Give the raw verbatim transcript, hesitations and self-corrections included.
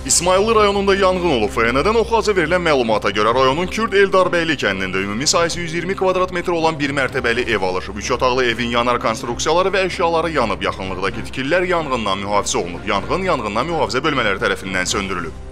İsmayıllı rayonunda yanğın olub. F N-dən Oxaca verilən məlumata görə rayonun Kürd Eldarbəyli kəndində ümumi sayısı yüz iyirmi kvadrat metr olan bir mərtəbəli ev alışıb. Üç otaqlı evin yanar konstruksiyaları və əşyaları yanıb. Yaxınlıqdakı tikililər yanğından mühafizə olunub. Yanğın yanğından mühafizə bölmələri tərəfindən söndürülüb.